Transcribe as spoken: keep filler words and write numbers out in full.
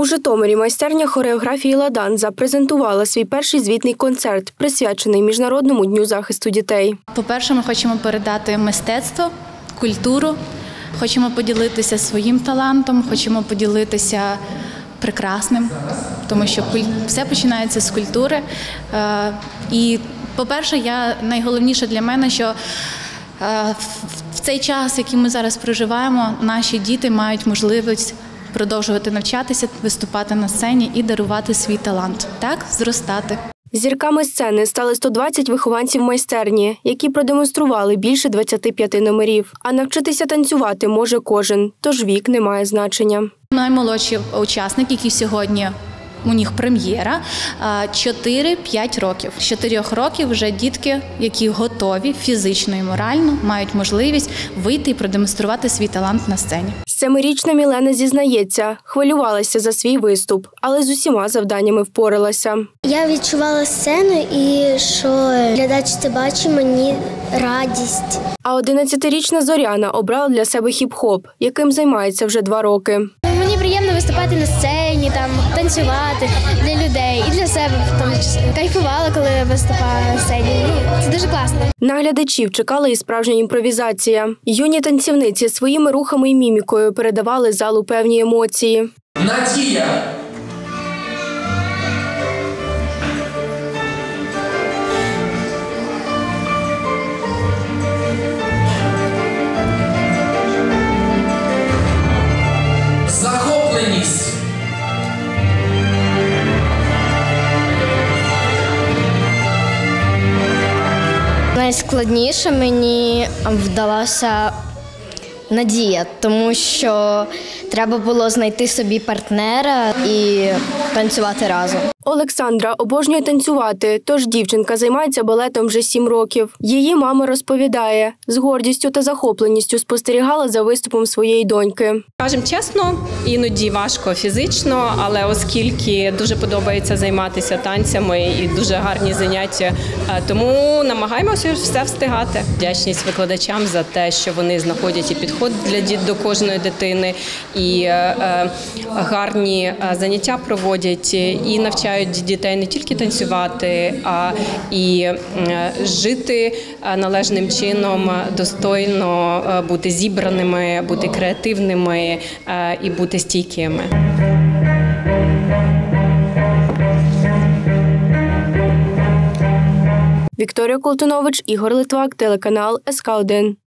Житомирі майстерня хореографії «Ладан» запрезентувала свій перший звітний концерт, присвячений Міжнародному дню захисту дітей. По-перше, ми хочемо передати мистецтво, культуру, хочемо поділитися своїм талантом, хочемо поділитися прекрасним, тому що все починається з культури. І, по-перше, я, найголовніше для мене, що в цей час, який ми зараз проживаємо, наші діти мають можливість продовжувати навчатися, виступати на сцені і дарувати свій талант, так, зростати. Зірками сцени стали сто двадцять вихованців майстерні, які продемонстрували більше двадцяти п'яти номерів. А навчитися танцювати може кожен, тож вік не має значення. Наймолодший учасник, який сьогодні, у них прем'єра, чотири-п'ять років. З чотирьох років вже дітки, які готові фізично і морально, мають можливість вийти і продемонструвати свій талант на сцені. Семирічна Мілена зізнається, хвилювалася за свій виступ, але з усіма завданнями впоралася. Я відчувала сцену і що глядач це бачить, мені радість. А одинадцятирічна Зоряна обрала для себе хіп-хоп, яким займається вже два роки. Мені приємно виступати на сцені, там, танцювати для людей і для себе. Там, кайфувала, коли виступала на сцені. Це дуже класно. На глядачів чекала і справжня імпровізація. Юні танцівниці своїми рухами і мімікою передавали залу певні емоції. Надія! Захопленість! Найскладніше мені вдалася Надія, тому що треба було знайти собі партнера і танцювати разом. Олександра обожнює танцювати, тож дівчинка займається балетом вже сім років. Її мама розповідає, з гордістю та захопленістю спостерігала за виступом своєї доньки. Кажемо чесно, іноді важко фізично, але оскільки дуже подобається займатися танцями і дуже гарні заняття, тому намагаємося все встигати. Вдячність викладачам за те, що вони знаходять і підход для до кожної дитини, і е, гарні заняття проводять, і навчають дітей не тільки танцювати, а і жити належним чином, достойно бути зібраними, бути креативними і бути стійкими. Вікторія Колтунович, Ігор Литвак, телеканал ес ка один.